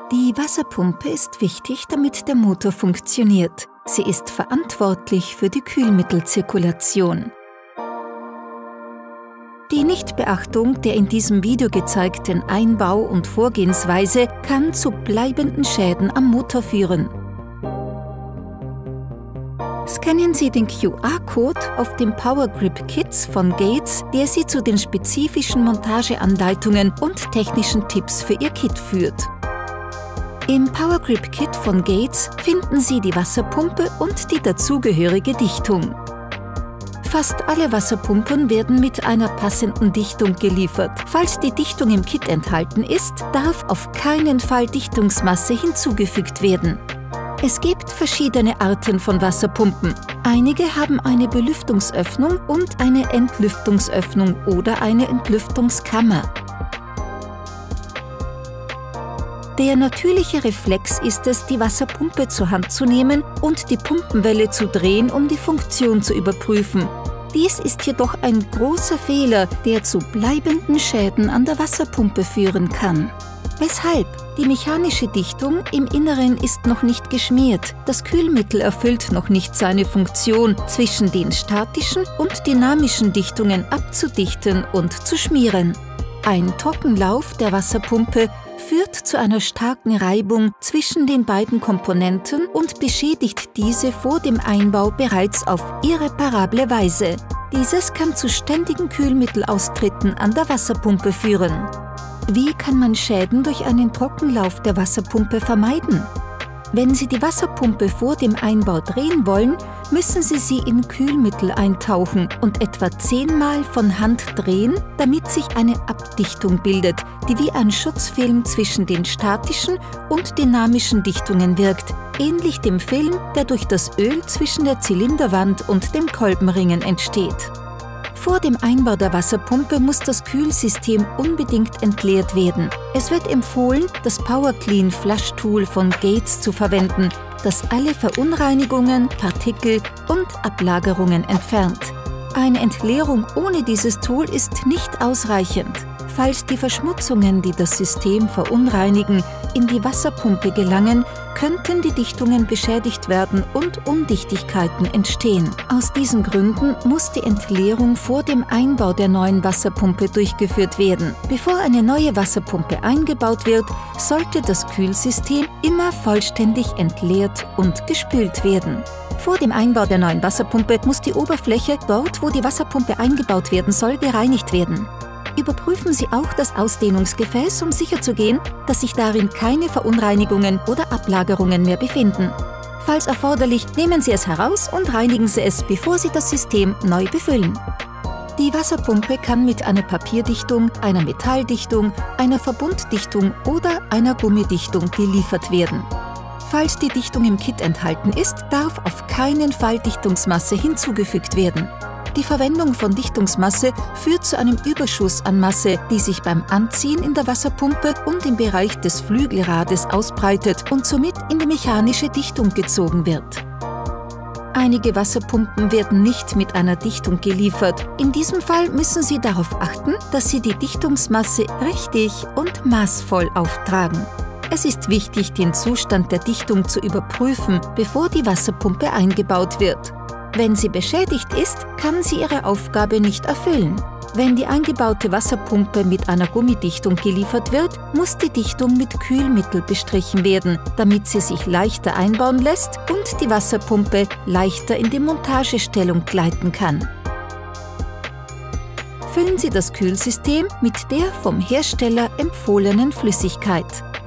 Die Wasserpumpe ist wichtig, damit der Motor funktioniert. Sie ist verantwortlich für die Kühlmittelzirkulation. Die Nichtbeachtung der in diesem Video gezeigten Einbau- und Vorgehensweise kann zu bleibenden Schäden am Motor führen. Scannen Sie den QR-Code auf dem Power Grip Kits von Gates, der Sie zu den spezifischen Montageanleitungen und technischen Tipps für Ihr Kit führt. Im Power Grip Kit von Gates finden Sie die Wasserpumpe und die dazugehörige Dichtung. Fast alle Wasserpumpen werden mit einer passenden Dichtung geliefert. Falls die Dichtung im Kit enthalten ist, darf auf keinen Fall Dichtungsmasse hinzugefügt werden. Es gibt verschiedene Arten von Wasserpumpen. Einige haben eine Belüftungsöffnung und eine Entlüftungsöffnung oder eine Entlüftungskammer. Der natürliche Reflex ist es, die Wasserpumpe zur Hand zu nehmen und die Pumpenwelle zu drehen, um die Funktion zu überprüfen. Dies ist jedoch ein großer Fehler, der zu bleibenden Schäden an der Wasserpumpe führen kann. Weshalb? Die mechanische Dichtung im Inneren ist noch nicht geschmiert. Das Kühlmittel erfüllt noch nicht seine Funktion, zwischen den statischen und dynamischen Dichtungen abzudichten und zu schmieren. Ein Trockenlauf der Wasserpumpe führt zu einer starken Reibung zwischen den beiden Komponenten und beschädigt diese vor dem Einbau bereits auf irreparable Weise. Dieses kann zu ständigen Kühlmittelaustritten an der Wasserpumpe führen. Wie kann man Schäden durch einen Trockenlauf der Wasserpumpe vermeiden? Wenn Sie die Wasserpumpe vor dem Einbau drehen wollen, müssen Sie sie in Kühlmittel eintauchen und etwa 10-mal von Hand drehen, damit sich eine Abdichtung bildet, die wie ein Schutzfilm zwischen den statischen und dynamischen Dichtungen wirkt, ähnlich dem Film, der durch das Öl zwischen der Zylinderwand und den Kolbenringen entsteht. Vor dem Einbau der Wasserpumpe muss das Kühlsystem unbedingt entleert werden. Es wird empfohlen, das Power Clean Flush Tool von Gates zu verwenden, das alle Verunreinigungen, Partikel und Ablagerungen entfernt. Eine Entleerung ohne dieses Tool ist nicht ausreichend. Falls die Verschmutzungen, die das System verunreinigen, in die Wasserpumpe gelangen, könnten die Dichtungen beschädigt werden und Undichtigkeiten entstehen. Aus diesen Gründen muss die Entleerung vor dem Einbau der neuen Wasserpumpe durchgeführt werden. Bevor eine neue Wasserpumpe eingebaut wird, sollte das Kühlsystem immer vollständig entleert und gespült werden. Vor dem Einbau der neuen Wasserpumpe muss die Oberfläche, dort wo die Wasserpumpe eingebaut werden soll, gereinigt werden. Überprüfen Sie auch das Ausdehnungsgefäß, um sicherzugehen, dass sich darin keine Verunreinigungen oder Ablagerungen mehr befinden. Falls erforderlich, nehmen Sie es heraus und reinigen Sie es, bevor Sie das System neu befüllen. Die Wasserpumpe kann mit einer Papierdichtung, einer Metalldichtung, einer Verbunddichtung oder einer Gummidichtung geliefert werden. Falls die Dichtung im Kit enthalten ist, darf auf keinen Fall Dichtungsmasse hinzugefügt werden. Die Verwendung von Dichtungsmasse führt zu einem Überschuss an Masse, die sich beim Anziehen in der Wasserpumpe und im Bereich des Flügelrades ausbreitet und somit in die mechanische Dichtung gezogen wird. Einige Wasserpumpen werden nicht mit einer Dichtung geliefert. In diesem Fall müssen Sie darauf achten, dass Sie die Dichtungsmasse richtig und maßvoll auftragen. Es ist wichtig, den Zustand der Dichtung zu überprüfen, bevor die Wasserpumpe eingebaut wird. Wenn sie beschädigt ist, kann sie ihre Aufgabe nicht erfüllen. Wenn die eingebaute Wasserpumpe mit einer Gummidichtung geliefert wird, muss die Dichtung mit Kühlmittel bestrichen werden, damit sie sich leichter einbauen lässt und die Wasserpumpe leichter in die Montagestellung gleiten kann. Füllen Sie das Kühlsystem mit der vom Hersteller empfohlenen Flüssigkeit.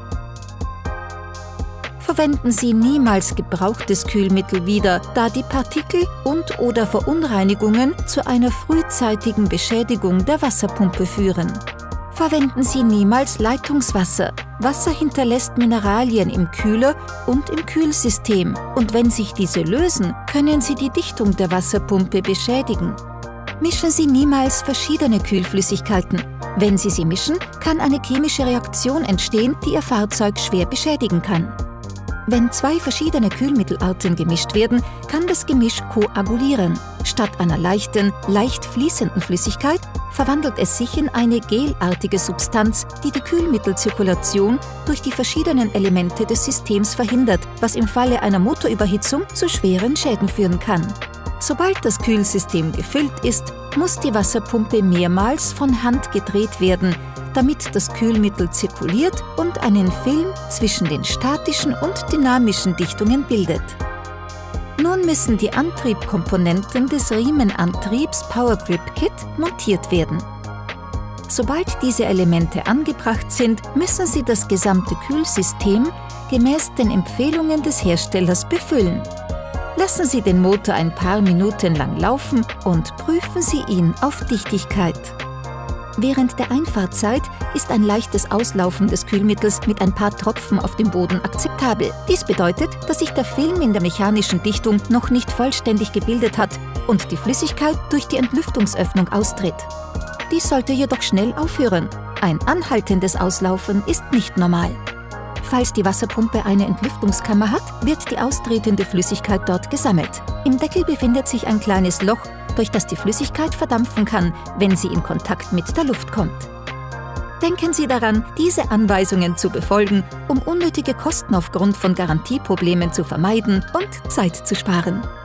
Verwenden Sie niemals gebrauchtes Kühlmittel wieder, da die Partikel und/oder Verunreinigungen zu einer frühzeitigen Beschädigung der Wasserpumpe führen. Verwenden Sie niemals Leitungswasser. Wasser hinterlässt Mineralien im Kühler und im Kühlsystem, und wenn sich diese lösen, können sie die Dichtung der Wasserpumpe beschädigen. Mischen Sie niemals verschiedene Kühlflüssigkeiten. Wenn Sie sie mischen, kann eine chemische Reaktion entstehen, die Ihr Fahrzeug schwer beschädigen kann. Wenn zwei verschiedene Kühlmittelarten gemischt werden, kann das Gemisch koagulieren. Statt einer leichten, leicht fließenden Flüssigkeit verwandelt es sich in eine gelartige Substanz, die die Kühlmittelzirkulation durch die verschiedenen Elemente des Systems verhindert, was im Falle einer Motorüberhitzung zu schweren Schäden führen kann. Sobald das Kühlsystem gefüllt ist, muss die Wasserpumpe mehrmals von Hand gedreht werden, damit das Kühlmittel zirkuliert und einen Film zwischen den statischen und dynamischen Dichtungen bildet. Nun müssen die Antriebkomponenten des Riemenantriebs Power Grip Kit montiert werden. Sobald diese Elemente angebracht sind, müssen Sie das gesamte Kühlsystem gemäß den Empfehlungen des Herstellers befüllen. Lassen Sie den Motor ein paar Minuten lang laufen und prüfen Sie ihn auf Dichtigkeit. Während der Einfahrzeit ist ein leichtes Auslaufen des Kühlmittels mit ein paar Tropfen auf dem Boden akzeptabel. Dies bedeutet, dass sich der Film in der mechanischen Dichtung noch nicht vollständig gebildet hat und die Flüssigkeit durch die Entlüftungsöffnung austritt. Dies sollte jedoch schnell aufhören. Ein anhaltendes Auslaufen ist nicht normal. Falls die Wasserpumpe eine Entlüftungskammer hat, wird die austretende Flüssigkeit dort gesammelt. Im Deckel befindet sich ein kleines Loch, durch das die Flüssigkeit verdampfen kann, wenn sie in Kontakt mit der Luft kommt. Denken Sie daran, diese Anweisungen zu befolgen, um unnötige Kosten aufgrund von Garantieproblemen zu vermeiden und Zeit zu sparen.